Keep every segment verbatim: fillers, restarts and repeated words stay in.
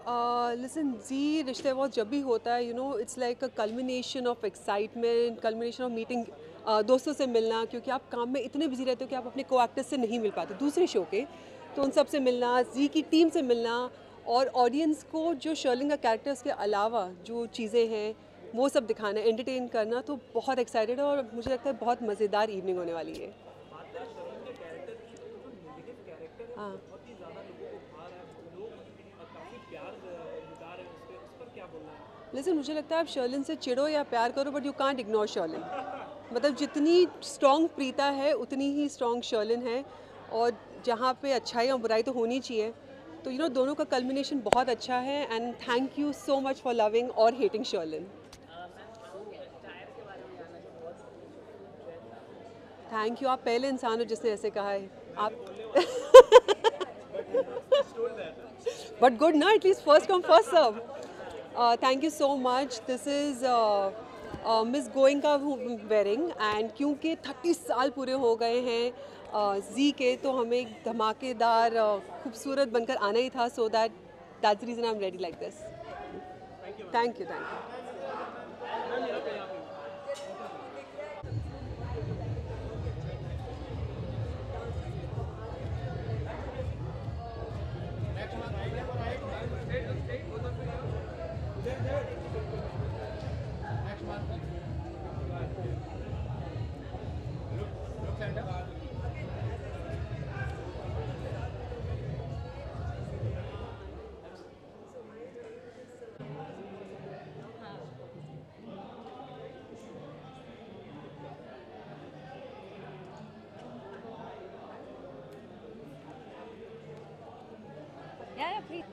Listen जी रिश्ते बहुत जब भी होता है, you know it's like a culmination of excitement, culmination of meeting, दोस्तों से मिलना, क्योंकि आप काम में इतने बिजी रहते हो कि आप अपने को एक्टर्स से नहीं मिल पाते दूसरे शो के, तो उन सब से मिलना, जी की टीम से मिलना, और ऑडियंस को जो शर्लिन का कैरेक्टर्स के अलावा जो चीज़ें हैं वो सब दिखाना, एंटरटेन करना, तो बहुत एक्साइटेड है और मुझे लगता है बहुत मज़ेदार इवनिंग होने वाली है। हाँ, लेकिन मुझे लगता है आप शर्लिन से चिढ़ो या प्यार करो, but you can't ignore Sherlyn. मतलब जितनी स्ट्रॉन्ग प्रीता है उतनी ही स्ट्रॉन्ग शर्लिन है, और जहाँ पे अच्छाई और बुराई तो होनी चाहिए, तो यू नो दोनों का कल्मिनेशन बहुत अच्छा है। And thank you so much for loving और हेटिंग शर्लिन। थैंक यू, आप पहले इंसान हो जिसने ऐसे कहा है। आप बट गुड ना, at least first come first serve. Thank you so much. This is miss Goenka wearing, and क्योंकि थर्टी साल पूरे हो गए हैं जी uh, के, तो हमें एक धमाकेदार uh, खूबसूरत बनकर आना ही था, so that that's reason I am ready like this. Thank you, thank you. Yeah, yeah, please.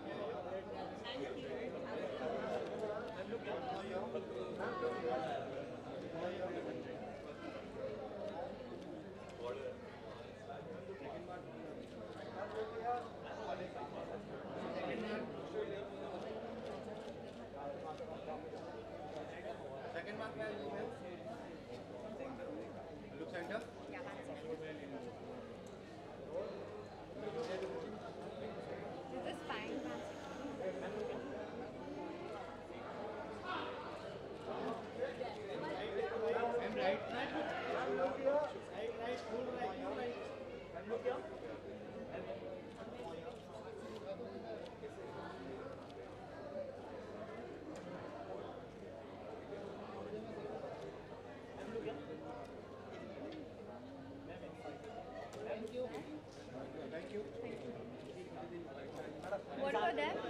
Is this fine, ma'am? What about them?